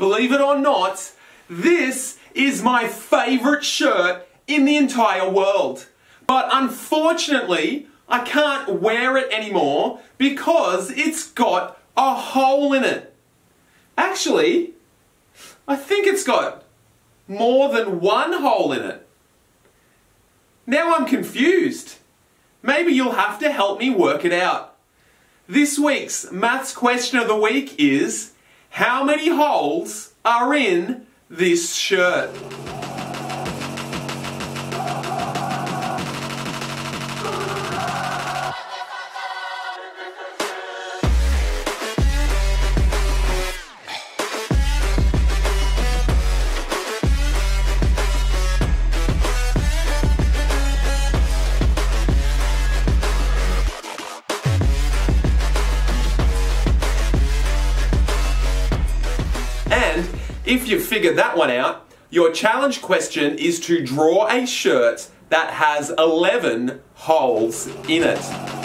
Believe it or not, this is my favourite shirt in the entire world. But unfortunately, I can't wear it anymore because it's got a hole in it. Actually, I think it's got more than one hole in it. Now I'm confused. Maybe you'll have to help me work it out. This week's maths question of the week is, how many holes are in this shirt? And if you've figured that one out, your challenge question is to draw a shirt that has 11 holes in it.